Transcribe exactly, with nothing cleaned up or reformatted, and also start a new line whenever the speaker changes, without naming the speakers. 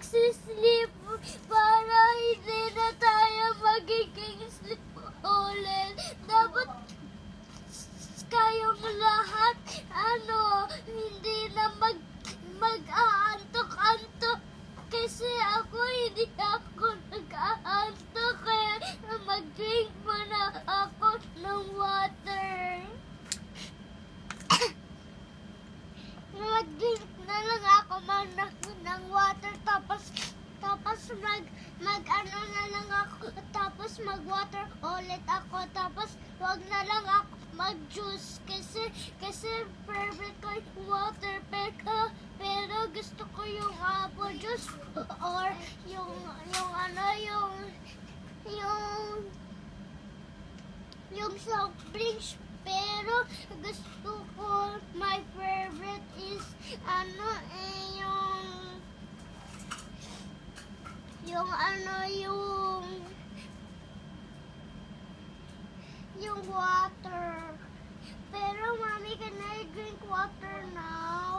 magsisleep para hindi na tayo magiging sleep ulit. Dapat kayong lahat, ano, hindi na mag, mag-aantok-antok. Kasi ako, hindi ako nag-aantok. Kaya mag-drink muna ako ng water. Mag-drink na lang ako man ng water. Tapos, tapos mag, mag ano na lang ako. Tapos mag-water ulit ako. Tapos, wag na lang ako mag-juice. Kasi, kasi favorite ko yung water. Pero, pero gusto ko yung apple juice. Or yung, yung ano, yung, yung, yung soft drinks. Pero gusto ko, my favorite is ano eh yung yung ano yung yung water. Pero mommy, can I drink water now?